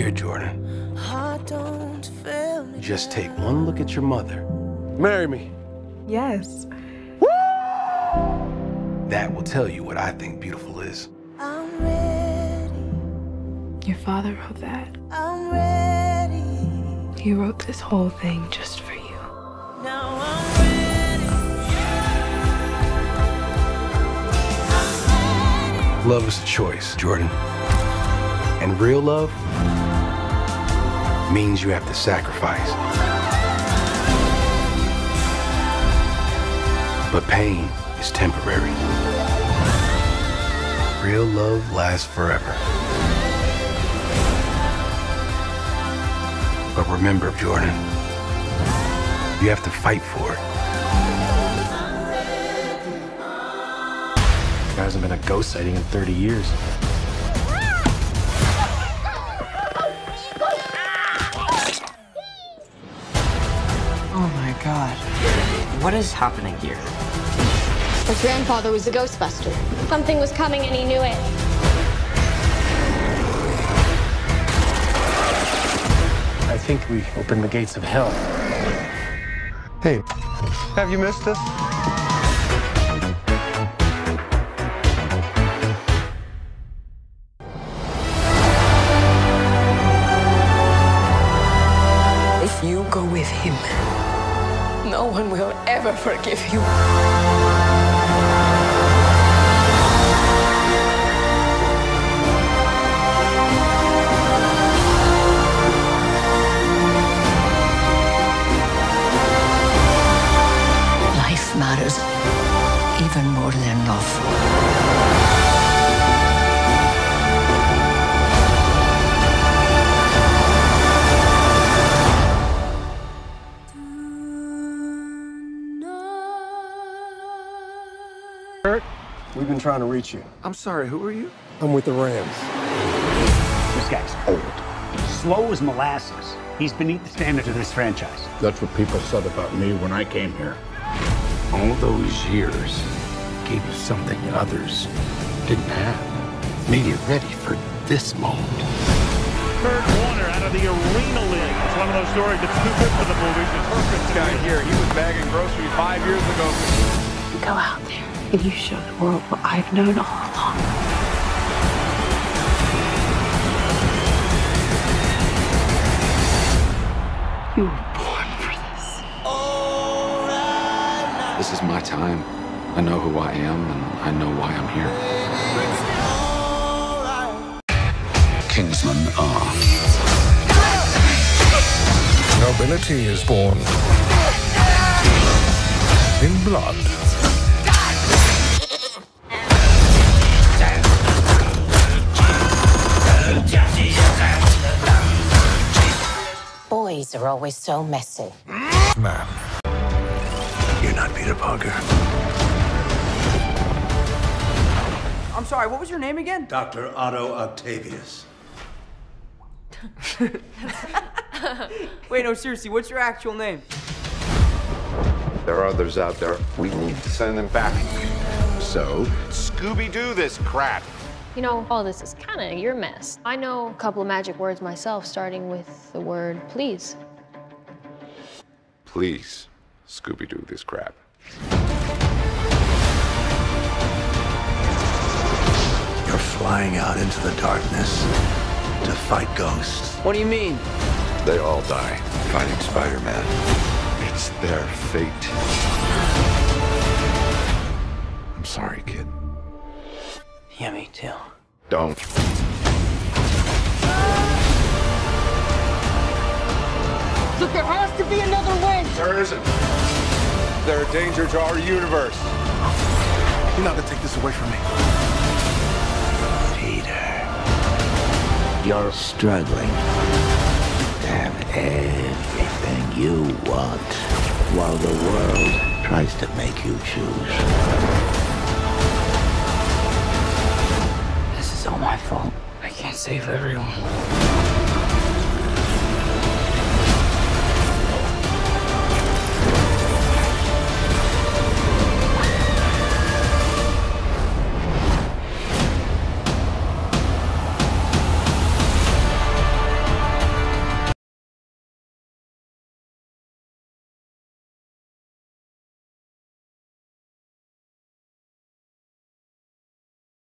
Dear Jordan, just take one look at your mother. Marry me. Yes. That will tell you what I think beautiful is. Your father wrote that. I'm ready. He wrote this whole thing just for you. Now I'm ready. Love is a choice, Jordan. And real love means you have to sacrifice. But pain is temporary. Real love lasts forever. But remember, Jordan, you have to fight for it. There hasn't been a ghost sighting in 30 years. Oh my God. What is happening here? His grandfather was a Ghostbuster. Something was coming and he knew it. I think we opened the gates of hell. Hey, have you missed us? If you go with him, no one will ever forgive you. Life matters even more than love. Kurt, we've been trying to reach you. I'm sorry, who are you? I'm with the Rams. This guy's old. Slow as molasses. He's beneath the standards of this franchise. That's what people said about me when I came here. All those years gave you something others didn't have. Made you ready for this moment. Kurt Warner out of the Arena League. It's one of those stories that's too good for the movies. The perfect guy here. He was bagging groceries 5 years ago. Go out there and you show the world what I've known all along. You were born for this. This is my time. I know who I am, and I know why I'm here. Kingsmen are. Nobility is born in blood. Boys are always so messy. Man. You're not Peter Parker. I'm sorry, what was your name again? Dr. Otto Octavius. Wait, no, seriously, what's your actual name? There are others out there. We need to send them back. So, Scooby-Doo this crap. You know, all this is kind of your mess. I know a couple of magic words myself, starting with the word please. Please, Scooby-Doo this crap. You're flying out into the darkness to fight ghosts. What do you mean? They all die fighting Spider-Man. It's their fate. I'm sorry, kid. Yeah, me too. Don't. Look, there has to be another way. There isn't. They're a danger to our universe. You're not gonna take this away from me. Peter, you're struggling to have everything you want while the world tries to make you choose. This is all my fault. I can't save everyone.